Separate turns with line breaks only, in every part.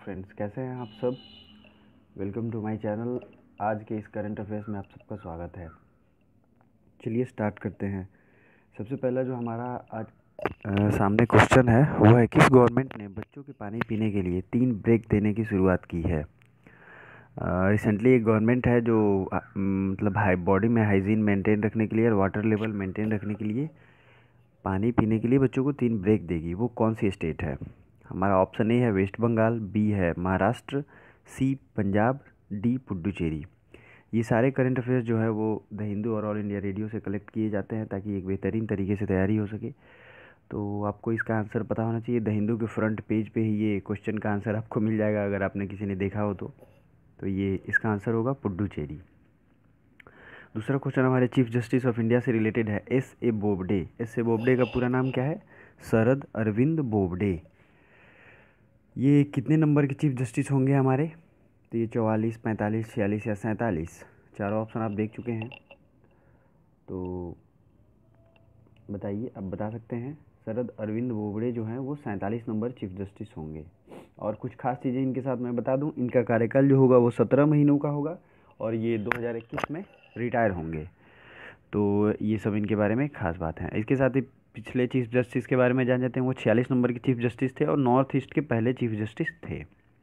Friends, कैसे हैं आप सब। Welcome to my channel. आज के इस करंट अफेयर्स में आप सबका स्वागत है। चलिए स्टार्ट करते हैं। सबसे पहला जो हमारा आज सामने क्वेश्चन है वो है, किस गवर्नमेंट ने बच्चों के पानी पीने के लिए 3 ब्रेक देने की शुरुआत की है। रिसेंटली एक गवर्नमेंट है जो मतलब बॉडी में हाइजीन मेंटेन रखने के लिए और वाटर लेवल मेंटेन रखने के लिए पानी पीने के लिए बच्चों को 3 ब्रेक देगी। वो कौन सी स्टेट है। हमारा ऑप्शन ए है वेस्ट बंगाल, बी है महाराष्ट्र, सी पंजाब, डी पुडुचेरी। ये सारे करंट अफेयर्स जो है वो द हिंदू और ऑल इंडिया रेडियो से कलेक्ट किए जाते हैं ताकि एक बेहतरीन तरीके से तैयारी हो सके। तो आपको इसका आंसर पता होना चाहिए। द हिंदू के फ्रंट पेज पे ही ये क्वेश्चन का आंसर आपको मिल जाएगा अगर आपने किसी ने देखा हो तो ये इसका आंसर होगा पुडुचेरी। दूसरा क्वेश्चन हमारे चीफ जस्टिस ऑफ इंडिया से रिलेटेड है। S A Bobde. S A Bobde का पूरा नाम क्या है? शरद अरविंद बोबडे। ये कितने नंबर के चीफ जस्टिस होंगे हमारे? तो ये 44, 45, 46 या 47। चारों ऑप्शन आप देख चुके हैं, तो बताइए, अब बता सकते हैं। शरद अरविंद बोबडे जो हैं वो 47 नंबर चीफ जस्टिस होंगे। और कुछ खास चीज़ें इनके साथ मैं बता दूं, इनका कार्यकाल जो होगा वो 17 महीनों का होगा और ये 2021 में रिटायर होंगे। तो ये सब इनके बारे में खास बात है। इसके साथ ही पिछले चीफ जस्टिस के बारे में जान जाते हैं। वो 46 नंबर के चीफ जस्टिस थे और नॉर्थ ईस्ट के पहले चीफ जस्टिस थे।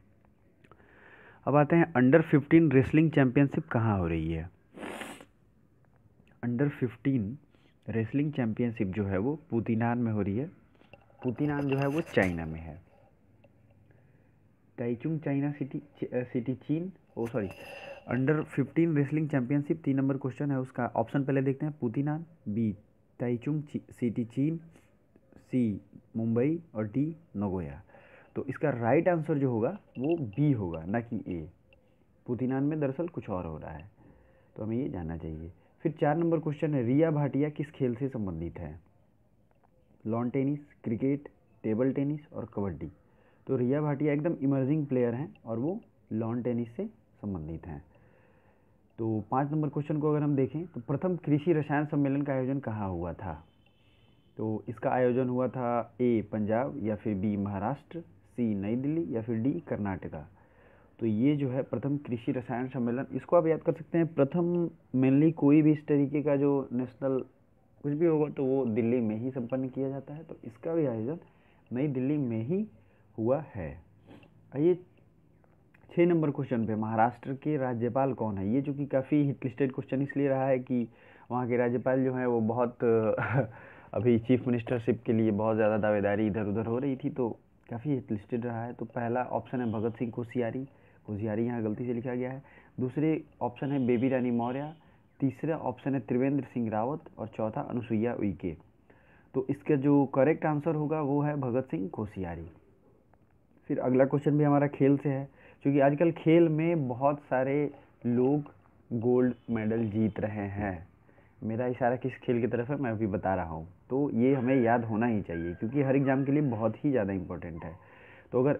अब आते हैं, अंडर 15 रेसलिंग चैंपियनशिप कहाँ हो रही है। अंडर 15 रेसलिंग चैंपियनशिप जो है वो पुतिनान में हो रही है। पुतिनान जो है वो चाइना में है। ताइचुंग चाइना सिटी चीन, oh sorry, under 15 wrestling championship 3 number question है उसका। ऑप्शन पहले देखते हैं। पुतिनान, बी ताइचुंग सिटी चीन, सी मुंबई और डी नगोया। तो इसका राइट आंसर जो होगा वो बी होगा, ना कि ए। पुतिनान में दरअसल कुछ और हो रहा है, तो हमें ये जानना चाहिए। फिर 4 नंबर क्वेश्चन है, रिया भाटिया किस खेल से संबंधित है। Lawn tennis, cricket, table tennis और कबड्डी। तो रिया भाटिया एकदम इमर्जिंग प्लेयर हैं और वो लॉन टेनिस से संबंधित हैं। तो 5 नंबर क्वेश्चन को अगर हम देखें तो प्रथम कृषि रसायन सम्मेलन का आयोजन कहाँ हुआ था। तो इसका आयोजन हुआ था ए पंजाब या फिर बी महाराष्ट्र, सी नई दिल्ली या फिर डी कर्नाटका। तो ये जो है प्रथम कृषि रसायन सम्मेलन, इसको आप याद कर सकते हैं। प्रथम मेनली कोई भी इस तरीके का जो नेशनल कुछ भी होगा तो वो दिल्ली में ही संपन्न किया जाता है। तो इसका भी आयोजन नई दिल्ली में ही हुआ है। आइए 6 नंबर क्वेश्चन पे, महाराष्ट्र के राज्यपाल कौन है। ये जो कि काफ़ी हिट लिस्टेड क्वेश्चन इसलिए रहा है कि वहाँ के राज्यपाल जो हैं वो बहुत अभी चीफ मिनिस्टरशिप के लिए बहुत ज़्यादा दावेदारी इधर उधर हो रही थी, तो काफ़ी हिट लिस्टेड रहा है। तो पहला ऑप्शन है भगत सिंह कोश्यारी। कोश्यारी यहाँ गलती से लिखा गया है। दूसरे ऑप्शन है बेबी रानी मौर्य। तीसरा ऑप्शन है त्रिवेंद्र सिंह रावत और चौथा अनुसुईया उइके। तो इसका जो करेक्ट आंसर होगा वो है भगत सिंह कोश्यारी। फिर अगला क्वेश्चन भी हमारा खेल से है, क्योंकि आजकल खेल में बहुत सारे लोग गोल्ड मेडल जीत रहे हैं। मेरा इशारा किस खेल की तरफ है मैं अभी बता रहा हूँ, तो ये हमें याद होना ही चाहिए क्योंकि हर एग्जाम के लिए बहुत ही ज़्यादा इंपॉर्टेंट है। तो अगर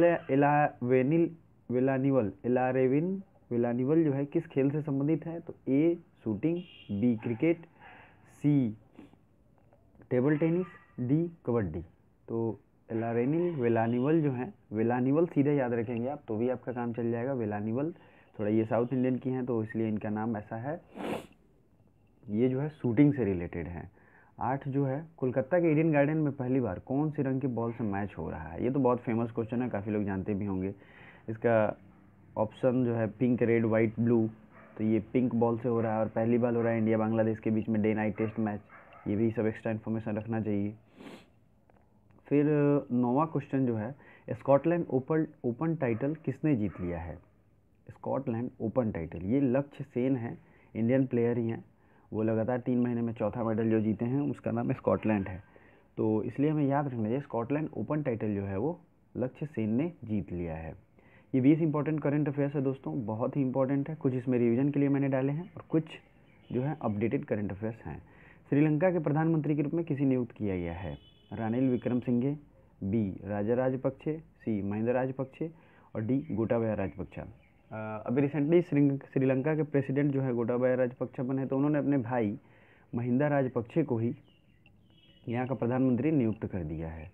एलारेविन विलानिवल जो है किस खेल से संबंधित है, तो A shooting, B cricket, C table tennis, D kabaddi. तो एलारेनिल वेलानिवल जो है, वेलानिवल सीधे याद रखेंगे आप तो भी आपका काम चल जाएगा। वेलानिवल थोड़ा ये साउथ इंडियन की हैं तो इसलिए इनका नाम ऐसा है। ये जो है शूटिंग से रिलेटेड है। 8 जो है, कोलकाता के ईडन गार्डन में पहली बार कौन सी रंग की बॉल से मैच हो रहा है। ये तो बहुत फेमस क्वेश्चन है, काफ़ी लोग जानते भी होंगे। इसका ऑप्शन जो है पिंक, रेड, वाइट, ब्लू। तो ये पिंक बॉल से हो रहा है और पहली बार हो रहा है इंडिया बांग्लादेश के बीच में डे नाइट टेस्ट मैच। ये भी सब एक्स्ट्रा इन्फॉर्मेशन रखना चाहिए। फिर 9वां क्वेश्चन जो है, स्कॉटलैंड ओपन टाइटल किसने जीत लिया है। स्कॉटलैंड ओपन टाइटल, ये लक्ष्य सेन है, इंडियन प्लेयर ही हैं। वो लगातार 3 महीने में चौथा मेडल जो जीते हैं उसका नाम स्कॉटलैंड है। तो इसलिए हमें याद रखना चाहिए स्कॉटलैंड ओपन टाइटल जो है वो लक्ष्य सेन ने जीत लिया है। ये 20 इंपॉर्टेंट करंट अफेयर्स है दोस्तों, बहुत ही इंपॉर्टेंट है। कुछ इसमें रिवीजन के लिए मैंने डाले हैं और कुछ जो है अपडेटेड करंट अफेयर्स हैं। श्रीलंका के प्रधानमंत्री के रूप में किसे नियुक्त किया गया है। रानिल विक्रमसिंघे, बी राजा राजपक्षे, सी महिंदा राजपक्षे और डी गोटाबाया राजपक्षा। अभी रिसेंटली श्रीलंका के प्रेसिडेंट जो है गोटाबाया राजपक्षा बने, तो उन्होंने अपने भाई महिंदा राजपक्षे को ही यहाँ का प्रधानमंत्री नियुक्त कर दिया है।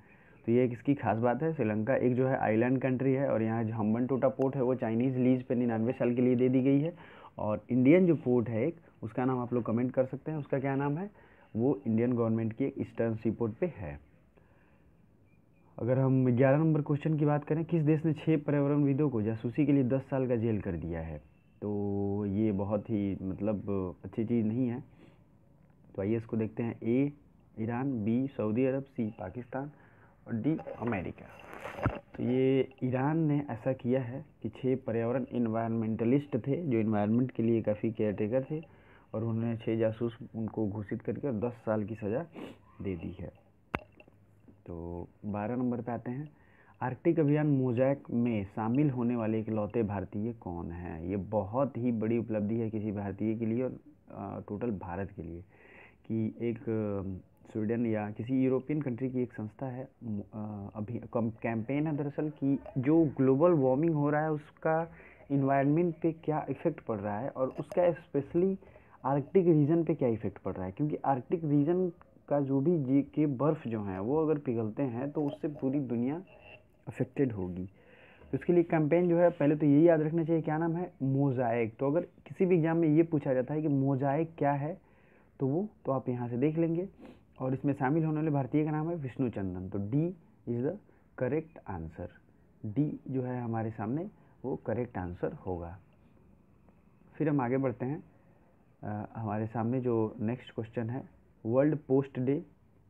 तो ये एक इसकी खास बात है। श्रीलंका एक जो है आइलैंड कंट्री है और यहाँ जो हम्बनटोटा पोर्ट है वो चाइनीज़ लीज पे 99 साल के लिए दे दी गई है। और इंडियन जो पोर्ट है एक, उसका नाम आप लोग कमेंट कर सकते हैं, उसका क्या नाम है, वो इंडियन गवर्नमेंट की एक ईस्टर्न सी पोर्ट पे है। अगर हम 11 नंबर क्वेश्चन की बात करें, किस देश ने 6 पर्यावरणविदों को जासूसी के लिए 10 साल का जेल कर दिया है? तो ये बहुत ही मतलब अच्छी चीज़ नहीं है। तो आइए इसको देखते हैं। ए ईरान, बी सऊदी अरब, सी पाकिस्तान और डी अमेरिका। तो ये ईरान ने ऐसा किया है कि 6 पर्यावरण इन्वायरमेंटलिस्ट थे जो इन्वायरमेंट के लिए काफ़ी केयरटेकर थे, और उन्होंने 6 जासूस उनको घोषित करके और 10 साल की सज़ा दे दी है। तो 12 नंबर पे आते हैं। आर्कटिक अभियान मोज़ैक में शामिल होने वाले इकलौते भारतीय कौन हैं? ये बहुत ही बड़ी उपलब्धि है किसी भारतीय के लिए और टोटल भारत के लिए, कि एक स्वीडन या किसी यूरोपियन कंट्री की एक संस्था है, अभी कैंपेन है दरअसल, कि जो ग्लोबल वार्मिंग हो रहा है उसका इन्वायरमेंट पे क्या इफ़ेक्ट पड़ रहा है और उसका स्पेशली आर्कटिक रीजन पे क्या इफ़ेक्ट पड़ रहा है। क्योंकि आर्कटिक रीजन का जो भी जी के बर्फ़ जो हैं वो अगर पिघलते हैं तो उससे पूरी दुनिया अफेक्टेड होगी। तो इसके लिए कैंपेन जो है, पहले तो यही याद रखना चाहिए, क्या नाम है, मोज़ाइक। तो अगर किसी भी एग्जाम में ये पूछा जाता है कि मोज़ाइक क्या है, तो वो तो आप यहाँ से देख लेंगे। और इसमें शामिल होने वाले भारतीय का नाम है विष्णु चंदन। तो D is the correct answer. D जो है हमारे सामने वो करेक्ट आंसर होगा। फिर हम आगे बढ़ते हैं। हमारे सामने जो नेक्स्ट क्वेश्चन है, World Post Day.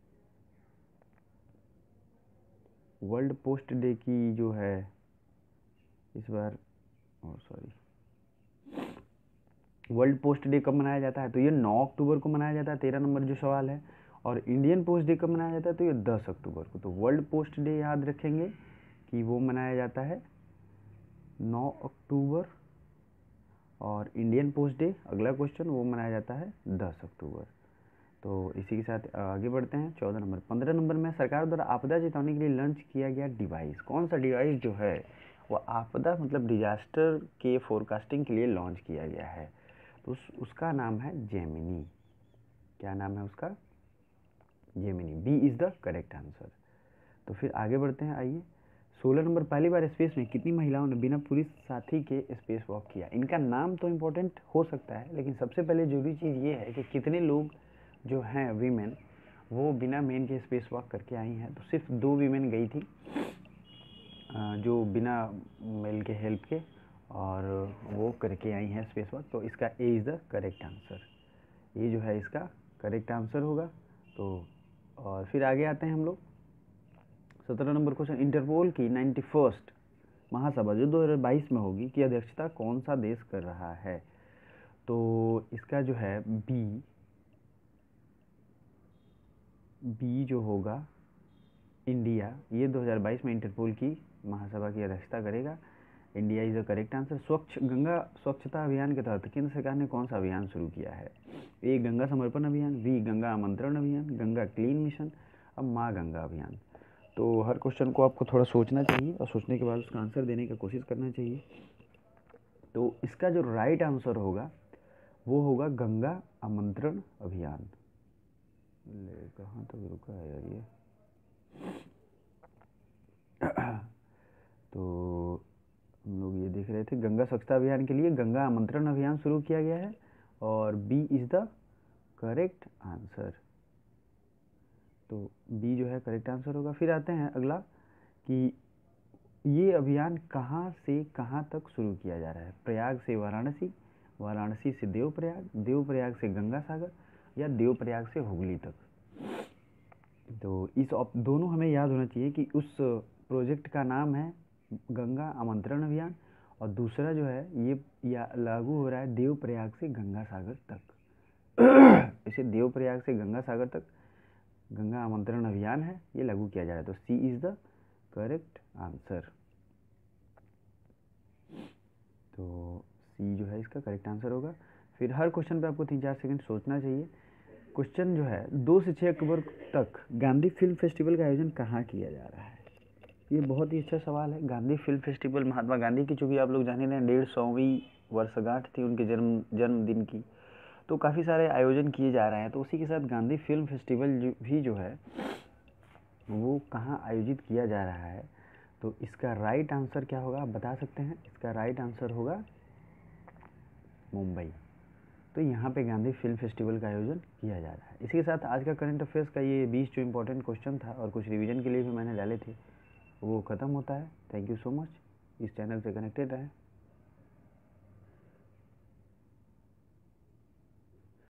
World Post Day की जो है इस बार, वर्ल्ड पोस्ट डे कब मनाया जाता है? तो ये 9 अक्टूबर को मनाया जाता है, 13 नंबर जो सवाल है। और इंडियन पोस्ट डे कब मनाया जाता है? तो ये 10 अक्टूबर को। तो वर्ल्ड पोस्ट डे याद रखेंगे कि वो मनाया जाता है 9 अक्टूबर, और इंडियन पोस्ट डे अगला क्वेश्चन वो मनाया जाता है 10 अक्टूबर। तो इसी के साथ आगे बढ़ते हैं 14 नंबर। 15 नंबर में सरकार द्वारा आपदा चेतावनी के लिए लॉन्च किया गया डिवाइस, कौन सा डिवाइस जो है वो आपदा मतलब डिजास्टर के फोरकास्टिंग के लिए लॉन्च किया गया है? तो उसका नाम है जेमिनी। क्या नाम है उसका? Gemini. B is the correct answer. तो फिर आगे बढ़ते हैं। आइए 16 नंबर, पहली बार स्पेस में कितनी महिलाओं ने बिना पुरुष साथी के स्पेस वॉक किया? इनका नाम तो इम्पोर्टेंट हो सकता है, लेकिन सबसे पहले जरूरी चीज़ ये है कि कितने लोग जो हैं वीमेन वो बिना मेन के स्पेस वॉक करके आई हैं। तो सिर्फ 2 वीमेन गई थी जो बिना मेल के हेल्प के, और वो करके आई हैं स्पेस वॉक। तो इसका A is the correct answer. ये जो है इसका करेक्ट आंसर होगा। तो और फिर आगे आते हैं हम लोग 17 नंबर क्वेश्चन। इंटरपोल की 91st महासभा जो 2022 में होगी की अध्यक्षता कौन सा देश कर रहा है? तो इसका जो है बी जो होगा इंडिया, ये 2022 में इंटरपोल की महासभा की अध्यक्षता करेगा। India is the correct answer. Ganga स्वच्छता अभियान के तहत केंद्र सरकार ने कौन सा अभियान शुरू किया है? ए गंगा समर्पण अभियान, बी गंगा आमंत्रण अभियान, गंगा क्लीन मिशन, अब माँ गंगा अभियान। तो हर क्वेश्चन को आपको थोड़ा सोचना चाहिए और सोचने के बाद उसका आंसर देने की कोशिश करना चाहिए। तो इसका जो राइट आंसर होगा वो होगा गंगा आमंत्रण अभियान। कहाँ तक रुका है यार ये? तो हम लोग ये देख रहे थे, गंगा स्वच्छता अभियान के लिए गंगा आमंत्रण अभियान शुरू किया गया है, और B is the correct answer. तो बी जो है करेक्ट आंसर होगा। फिर आते हैं अगला कि ये अभियान कहाँ से कहाँ तक शुरू किया जा रहा है? प्रयाग से वाराणसी, वाराणसी से देवप्रयाग, देवप्रयाग से गंगा सागर, या देवप्रयाग से हुगली तक। तो इस दोनों हमें याद होना चाहिए कि उस प्रोजेक्ट का नाम है गंगा आमंत्रण अभियान, और दूसरा जो है ये लागू हो रहा है देवप्रयाग से गंगा सागर तक। इसे देवप्रयाग से गंगा सागर तक गंगा आमंत्रण अभियान है, ये लागू किया जा रहा है। तो C is the correct answer. तो सी जो है इसका करेक्ट आंसर होगा। फिर हर क्वेश्चन पे आपको 3-4 सेकंड सोचना चाहिए। क्वेश्चन जो है 2 से 6 अक्टूबर तक गांधी फिल्म फेस्टिवल का आयोजन कहाँ किया जा रहा है? ये बहुत ही अच्छा सवाल है। गांधी फिल्म फेस्टिवल, महात्मा गांधी की चूँकि आप लोग जाने रहे हैं 150वीं वर्षगांठ थी उनके जन्मदिन की, तो काफ़ी सारे आयोजन किए जा रहे हैं। तो उसी के साथ गांधी फिल्म फेस्टिवल भी जो है वो कहाँ आयोजित किया जा रहा है, तो इसका राइट आंसर क्या होगा आप बता सकते हैं? इसका राइट आंसर होगा मुंबई। तो यहाँ पे गांधी फिल्म फेस्टिवल का आयोजन किया जा रहा है। इसी के साथ आज का करंट अफेयर्स का ये 20 जो इंपॉर्टेंट क्वेश्चन था और कुछ रिवीजन के लिए भी मैंने डाले थे वो ख़त्म होता है। Thank you so much. इस चैनल से कनेक्टेड रहें।